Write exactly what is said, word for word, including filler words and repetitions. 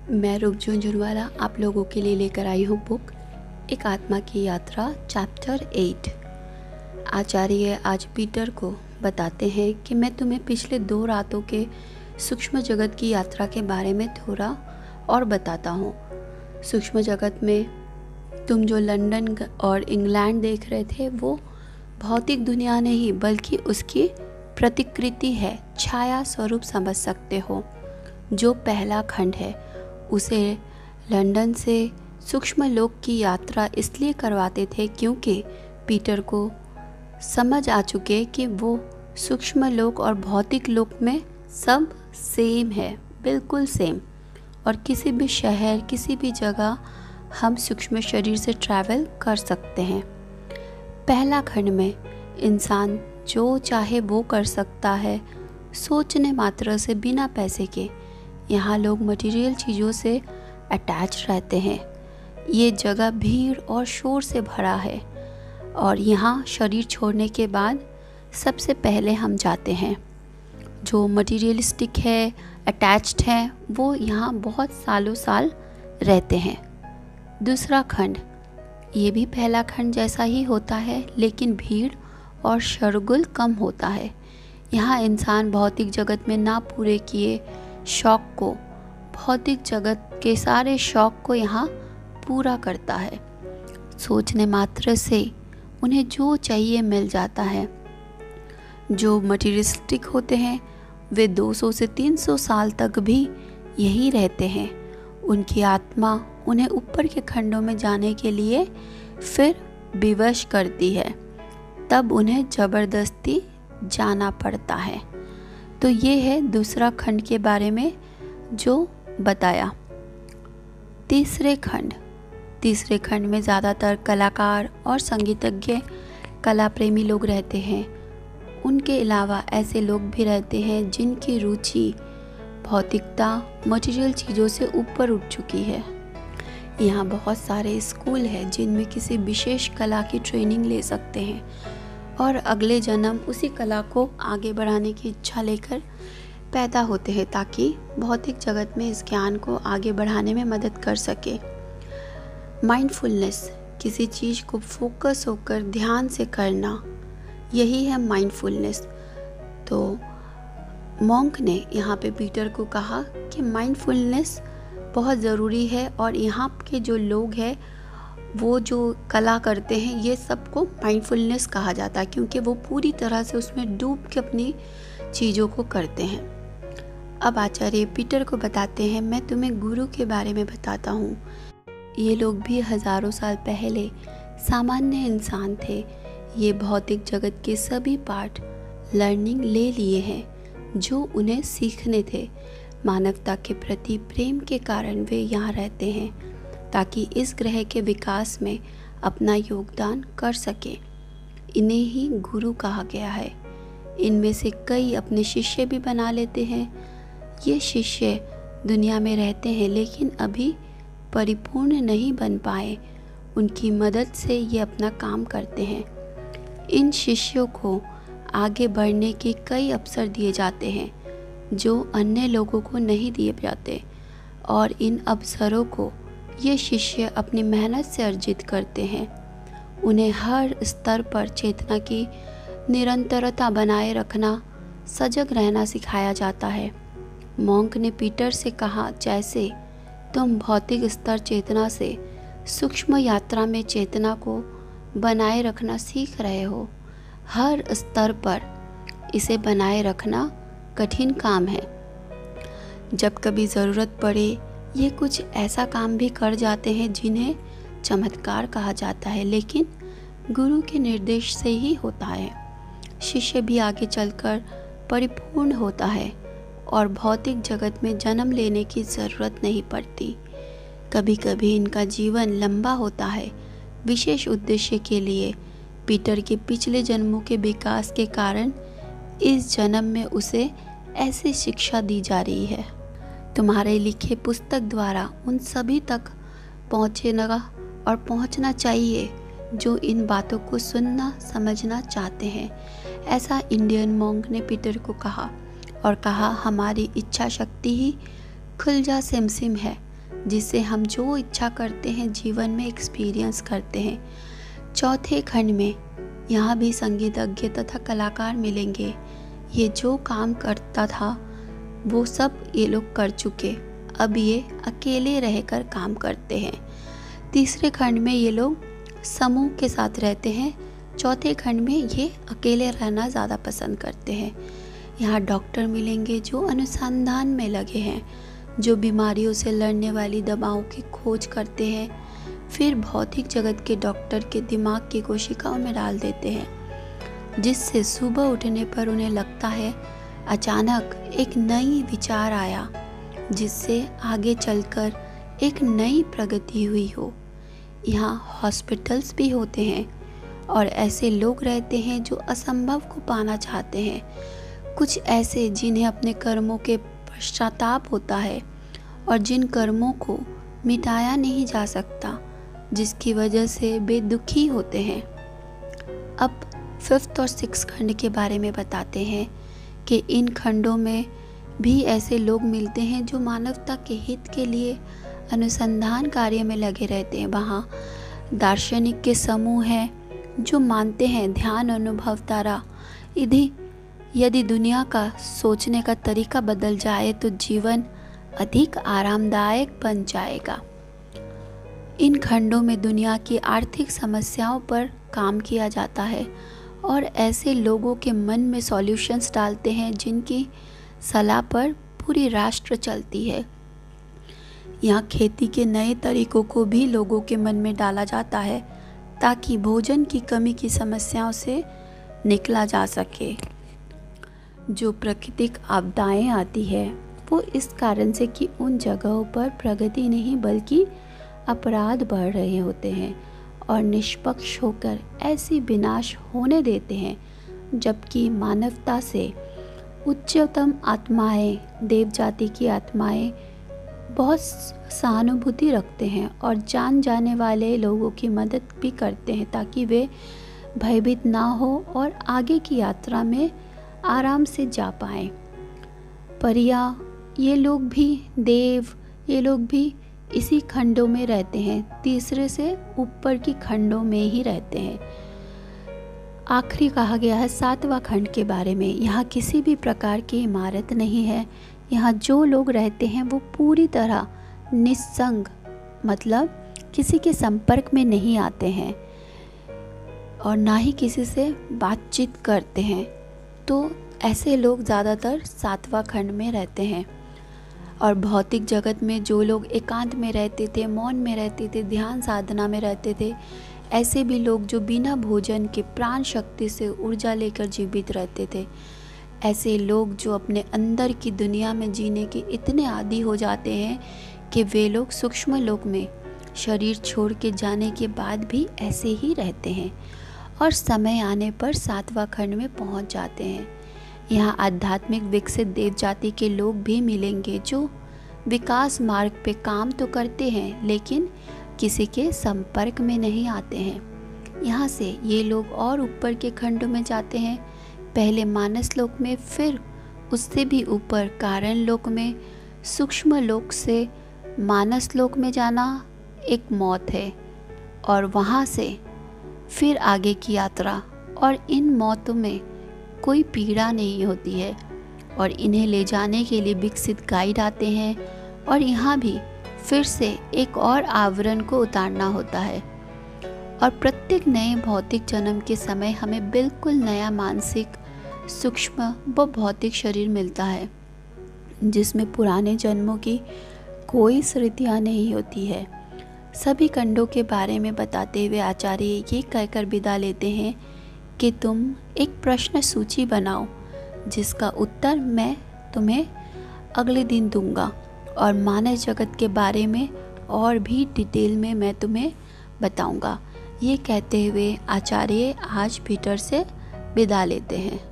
मैं रूप झुंझुनवाला आप लोगों के लिए लेकर आई हूँ बुक एक आत्मा की यात्रा चैप्टर एट। आचार्य आज पीटर को बताते हैं कि मैं तुम्हें पिछले दो रातों के सूक्ष्म जगत की यात्रा के बारे में थोड़ा और बताता हूँ। सूक्ष्म जगत में तुम जो लंदन और इंग्लैंड देख रहे थे वो भौतिक दुनिया नहीं बल्कि उसकी प्रतिकृति है, छाया स्वरूप समझ सकते हो। जो पहला खंड है उसे लंदन से सूक्ष्म लोक की यात्रा इसलिए करवाते थे क्योंकि पीटर को समझ आ चुके कि वो सूक्ष्म लोक और भौतिक लोक में सब सेम है, बिल्कुल सेम। और किसी भी शहर किसी भी जगह हम सूक्ष्म शरीर से ट्रैवल कर सकते हैं। पहला खंड में इंसान जो चाहे वो कर सकता है, सोचने मात्र से, बिना पैसे के। यहाँ लोग मटेरियल चीज़ों से अटैच रहते हैं। ये जगह भीड़ और शोर से भरा है और यहाँ शरीर छोड़ने के बाद सबसे पहले हम जाते हैं। जो मटेरियलिस्टिक है, अटैच्ड है, वो यहाँ बहुत सालों साल रहते हैं। दूसरा खंड ये भी पहला खंड जैसा ही होता है लेकिन भीड़ और शोरगुल कम होता है। यहाँ इंसान भौतिक जगत में ना पूरे किए शौक को, भौतिक जगत के सारे शौक को यहाँ पूरा करता है। सोचने मात्र से उन्हें जो चाहिए मिल जाता है। जो मटेरियलिस्टिक होते हैं वे दो सौ से तीन सौ साल तक भी यही रहते हैं। उनकी आत्मा उन्हें ऊपर के खंडों में जाने के लिए फिर विवश करती है, तब उन्हें ज़बरदस्ती जाना पड़ता है। तो ये है दूसरा खंड के बारे में जो बताया। तीसरे खंड तीसरे खंड में ज़्यादातर कलाकार और संगीतज्ञ, कला प्रेमी लोग रहते हैं। उनके अलावा ऐसे लोग भी रहते हैं जिनकी रुचि भौतिकता, मटेरियल चीज़ों से ऊपर उठ चुकी है। यहाँ बहुत सारे स्कूल हैं जिनमें किसी विशेष कला की ट्रेनिंग ले सकते हैं और अगले जन्म उसी कला को आगे बढ़ाने की इच्छा लेकर पैदा होते हैं ताकि भौतिक जगत में इस ज्ञान को आगे बढ़ाने में मदद कर सके। माइंडफुलनेस, किसी चीज़ को फोकस होकर ध्यान से करना, यही है माइंडफुलनेस। तो मॉन्क ने यहाँ पे पीटर को कहा कि माइंडफुलनेस बहुत ज़रूरी है और यहाँ के जो लोग हैं वो जो कला करते हैं ये सबको माइंडफुलनेस कहा जाता है क्योंकि वो पूरी तरह से उसमें डूब के अपनी चीज़ों को करते हैं। अब आचार्य पीटर को बताते हैं, मैं तुम्हें गुरु के बारे में बताता हूँ। ये लोग भी हज़ारों साल पहले सामान्य इंसान थे। ये भौतिक जगत के सभी पार्ट लर्निंग ले लिए हैं जो उन्हें सीखने थे। मानवता के प्रति प्रेम के कारण वे यहाँ रहते हैं ताकि इस ग्रह के विकास में अपना योगदान कर सके। इन्हें ही गुरु कहा गया है। इनमें से कई अपने शिष्य भी बना लेते हैं। ये शिष्य दुनिया में रहते हैं लेकिन अभी परिपूर्ण नहीं बन पाए। उनकी मदद से ये अपना काम करते हैं। इन शिष्यों को आगे बढ़ने के कई अवसर दिए जाते हैं जो अन्य लोगों को नहीं दिए जाते और इन अवसरों को ये शिष्य अपनी मेहनत से अर्जित करते हैं। उन्हें हर स्तर पर चेतना की निरंतरता बनाए रखना, सजग रहना सिखाया जाता है। मॉन्क ने पीटर से कहा, जैसे तुम भौतिक स्तर चेतना से सूक्ष्म यात्रा में चेतना को बनाए रखना सीख रहे हो। हर स्तर पर इसे बनाए रखना कठिन काम है। जब कभी ज़रूरत पड़े ये कुछ ऐसा काम भी कर जाते हैं जिन्हें चमत्कार कहा जाता है, लेकिन गुरु के निर्देश से ही होता है। शिष्य भी आगे चलकर परिपूर्ण होता है और भौतिक जगत में जन्म लेने की ज़रूरत नहीं पड़ती। कभी कभी इनका जीवन लंबा होता है विशेष उद्देश्य के लिए। पीटर के पिछले जन्मों के विकास के कारण इस जन्म में उसे ऐसी शिक्षा दी जा रही है। तुम्हारे लिखे पुस्तक द्वारा उन सभी तक पहुँचेगा और पहुँचना चाहिए जो इन बातों को सुनना समझना चाहते हैं। ऐसा इंडियन मॉन्क ने पीटर को कहा और कहा, हमारी इच्छा शक्ति ही खुलजा सिमसिम है। जिससे हम जो इच्छा करते हैं जीवन में एक्सपीरियंस करते हैं। चौथे खंड में यहाँ भी संगीतज्ञ तथा कलाकार मिलेंगे। ये जो काम करता था वो सब ये लोग कर चुके, अब ये अकेले रहकर काम करते हैं। तीसरे खंड में ये लोग समूह के साथ रहते हैं। चौथे खंड में ये अकेले रहना ज़्यादा पसंद करते हैं। यहाँ डॉक्टर मिलेंगे जो अनुसंधान में लगे हैं, जो बीमारियों से लड़ने वाली दवाओं की खोज करते हैं, फिर भौतिक जगत के डॉक्टर के दिमाग की कोशिकाओं में डाल देते हैं, जिससे सुबह उठने पर उन्हें लगता है अचानक एक नई विचार आया, जिससे आगे चलकर एक नई प्रगति हुई हो। यहाँ हॉस्पिटल्स भी होते हैं और ऐसे लोग रहते हैं जो असंभव को पाना चाहते हैं। कुछ ऐसे जिन्हें अपने कर्मों के पश्चाताप होता है और जिन कर्मों को मिटाया नहीं जा सकता, जिसकी वजह से वे दुखी होते हैं। अब फिफ्थ और सिक्स खंड के बारे में बताते हैं कि इन खंडों में भी ऐसे लोग मिलते हैं जो मानवता के हित के लिए अनुसंधान कार्य में लगे रहते हैं। वहाँ दार्शनिक के समूह हैं जो मानते हैं ध्यान अनुभव द्वारा यदि यदि दुनिया का सोचने का तरीका बदल जाए तो जीवन अधिक आरामदायक बन जाएगा। इन खंडों में दुनिया की आर्थिक समस्याओं पर काम किया जाता है और ऐसे लोगों के मन में सॉल्यूशंस डालते हैं जिनकी सलाह पर पूरी राष्ट्र चलती है। यहाँ खेती के नए तरीकों को भी लोगों के मन में डाला जाता है ताकि भोजन की कमी की समस्याओं से निकला जा सके। जो प्राकृतिक आपदाएं आती है वो इस कारण से कि उन जगहों पर प्रगति नहीं बल्कि अपराध बढ़ रहे होते हैं और निष्पक्ष होकर ऐसी विनाश होने देते हैं, जबकि मानवता से उच्चतम आत्माएं, देव जाति की आत्माएं बहुत सहानुभूति रखते हैं और जान जाने वाले लोगों की मदद भी करते हैं ताकि वे भयभीत ना हो और आगे की यात्रा में आराम से जा पाएं। परिया ये लोग भी, देव ये लोग भी इसी खंडों में रहते हैं, तीसरे से ऊपर की खंडों में ही रहते हैं। आखिरी कहा गया है सातवां खंड के बारे में। यहाँ किसी भी प्रकार की इमारत नहीं है। यहाँ जो लोग रहते हैं वो पूरी तरह निस्संग, मतलब किसी के संपर्क में नहीं आते हैं और ना ही किसी से बातचीत करते हैं। तो ऐसे लोग ज़्यादातर सातवां खंड में रहते हैं। और भौतिक जगत में जो लोग एकांत में रहते थे, मौन में रहते थे, ध्यान साधना में रहते थे, ऐसे भी लोग जो बिना भोजन के प्राण शक्ति से ऊर्जा लेकर जीवित रहते थे, ऐसे लोग जो अपने अंदर की दुनिया में जीने के इतने आदी हो जाते हैं कि वे लोग सूक्ष्म लोक में शरीर छोड़ के जाने के बाद भी ऐसे ही रहते हैं और समय आने पर सातवां खंड में पहुंच जाते हैं। यहाँ आध्यात्मिक विकसित देव जाति के लोग भी मिलेंगे जो विकास मार्ग पे काम तो करते हैं लेकिन किसी के संपर्क में नहीं आते हैं। यहाँ से ये लोग और ऊपर के खंडों में जाते हैं, पहले मानस लोक में, फिर उससे भी ऊपर कारण लोक में। सूक्ष्म लोक से मानस लोक में जाना एक मौत है और वहाँ से फिर आगे की यात्रा। और इन मौतों में कोई पीड़ा नहीं होती है और इन्हें ले जाने के लिए विकसित गाइड आते हैं और यहाँ भी फिर से एक और आवरण को उतारना होता है। और प्रत्येक नए भौतिक जन्म के समय हमें बिल्कुल नया मानसिक, सूक्ष्म व भौतिक शरीर मिलता है जिसमें पुराने जन्मों की कोई स्मृतियाँ नहीं होती है। सभी खंडों के बारे में बताते हुए आचार्य ये कहकर विदा लेते हैं कि तुम एक प्रश्न सूची बनाओ जिसका उत्तर मैं तुम्हें अगले दिन दूंगा और मानस जगत के बारे में और भी डिटेल में मैं तुम्हें बताऊंगा। ये कहते हुए आचार्य आज पीटर से विदा लेते हैं।